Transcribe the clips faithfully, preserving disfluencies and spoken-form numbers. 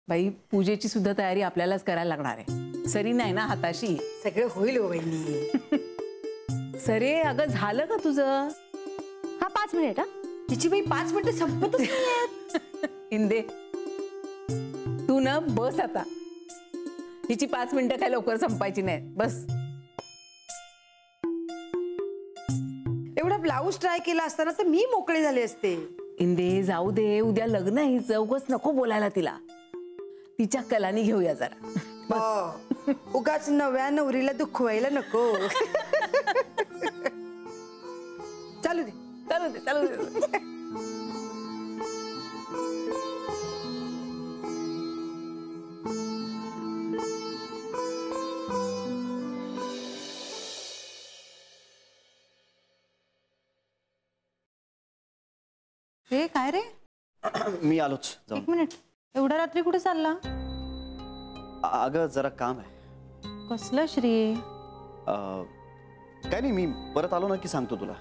बाई पूजेची सुद्धा तयारी आपल्यालाच करायला लागणार आहे. सरी नाही ना हाताशी. सगळं होईल हो वहिनी. सरे अगं झालं का तुझं? हा पाच मिनिट. हा तिची बाई पाच मिनिटं संपतच नाहीयेत. इंदे तू न बस आता. हिची पाच मिनिटं काय लवकर संपायची नाही. बस. एवढा ब्लाऊज ट्राय केला असताना तर मी मोकळे झाले असते. इंदे जाऊ दे, उद्या लग्न आहे हिचं. उगाच नको बोलायला तिला. तिच्या कलानी घेऊया जरा. उगाच नव्या नवरीला दुखवायला नको. चालू दे चालू दे चालू दे. हे काय रे? मी आलोच. एक मिनिट. एवढ्या रात्री कुठे चालला? अगं जरा काम आहे. कसलं श्री? काय नाही, मी परत आलो ना की सांगतो तुला.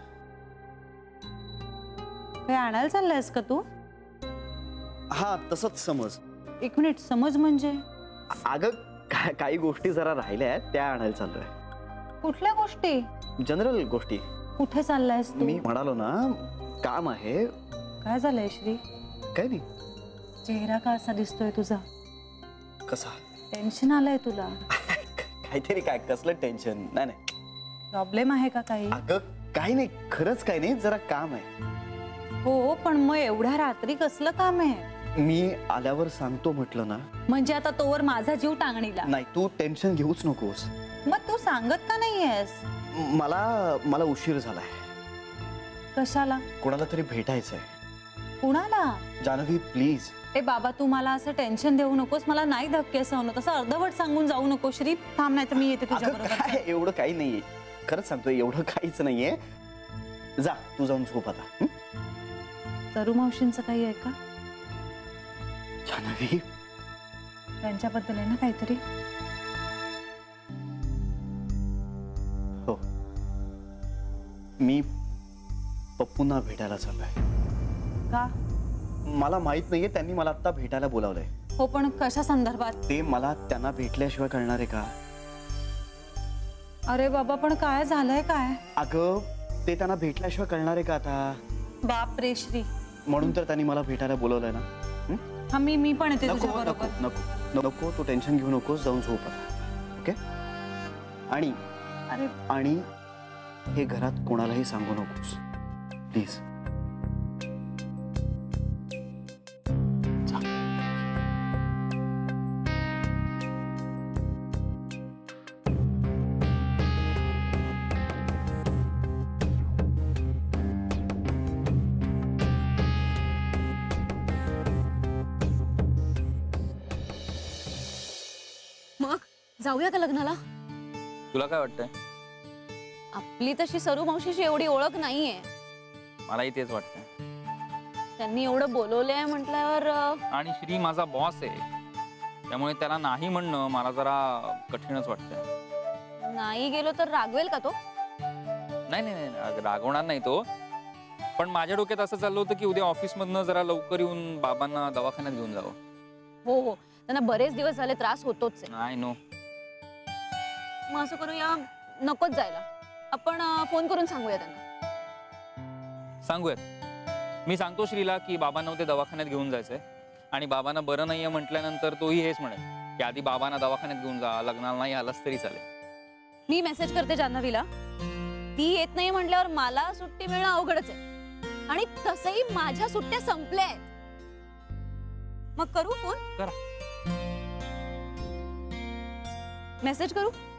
काय आणायला चाललायस का तू? हा तसंच समज. एक मिनिट, समज म्हणजे? अगं का, काही गोष्टी जरा राहिल्या आहेत त्या आणायला चाललोय. कुठल्या गोष्टी? जनरल गोष्टी. कुठे चाललायस तू? मी म्हणालो ना काम आहे. काय झालंय श्री? काय नाही. चेहरा का असा दिसतोय तुझा? कसा? टेन्शन आलंय तुला? काहीतरी. काय कसलं टेन्शन? नाही नाही. प्रॉब्लेम आहे का काही? अगं काही नाही, खरंच काही नाही, जरा काम आहे. हो पण मग एवढ्या रात्री कसलं काम आहे? मी आल्यावर सांगतो म्हटलं ना. म्हणजे आता तोवर माझा जीव टांगणीला? नाही, तू टेन्शन घेऊच नकोस. मग तू सांगत का नाहीयेस? मला मला उशीर झालाय. कशाला? कोणाला तरी भेटायचंय. कुणाला? जानवी प्लीज. ए बाबा तू मला असं टेन्शन देऊ नकोस. मला नाही धक्के सहन होत. असं अर्धवट सांगून जाऊ नको श्री. थांब नाही तर मी येते तुझ्या बरोबर. काय एवढं काही नाहीये, खरंच सांगतोय, एवढं काहीच नाहीये. जा तू जाऊन झोप आता. सरू मावशींचं काही आहे का? जानवी त्यांच्याबद्दल आहे ना काहीतरी? हो, मी पप्पूंना भेटायला चाललोय. का? मला माहित नाहीये, त्यांनी मला आता भेटायला बोलावलंय. हो पण कशा संदर्भात? ते मला त्यांना भेटल्याशिवाय कळणार आहे का? अरे बाबा पण काय झालंय काय? अगं ते त्यांना भेटल्याशिवाय कळणार आहे का आता? बाप रे श्री. म्हणून तर त्यांनी मला भेटायला बोलवलंय ना. हा मी मी पण येते नको तुझ्या नको बरोबर. नको नको तू टेन्शन घेऊ नकोस. जाऊन झोप आता. ओके? आणि अरे आणि हे घरात कोणालाही सांगू नकोस प्लीज. मग जाऊया का लग्नाला? तुला काय वाटतंय? आपली तशी सरू मावशीची एवढी ओळख नाहीये. मलाही तेच वाटतंय. त्यांनी एवढं बोलवलंय म्हटल्यावर. आणि श्री माझा बॉस आहे, त्यामुळे त्याला नाही म्हणणं मला जरा कठीणच वाटतंय. नाही गेलो तर रागवेल का तो? नाही नाही नाही, रागवणार नाही तो. पण माझ्या डोक्यात असं चाललं होतं की उद्या ऑफिस मधनं जरा लवकर येऊन बाबांना दवाखान्यात घेऊन जावं. हो हो, त्यांना बरेच दिवस झाले त्रास होतोच. नाही नो. मग असं करूया, नकोच जायला. आपण फोन करून सांगूया त्यांना. सांगूयात. मी सांगतो श्रीला की बाबांना उद्या दवाखान्यात घेऊन जायचंय. आणि बाबांना बरं नाहीये म्हटल्यानंतर तोही हेच म्हणेल की आधी बाबांना दवाखान्यात घेऊन जा, लग्नाला नाही आलास तरी चालेल. मी मेसेज करते जान्हवीला. ती येत नाही म्हटल्यावर मला सुट्टी मिळणं अवघडच आहे. आणि तसंही माझ्या सुट्ट्या संपल्या आहेत. मग करू फोन? करा. मेसेज करू?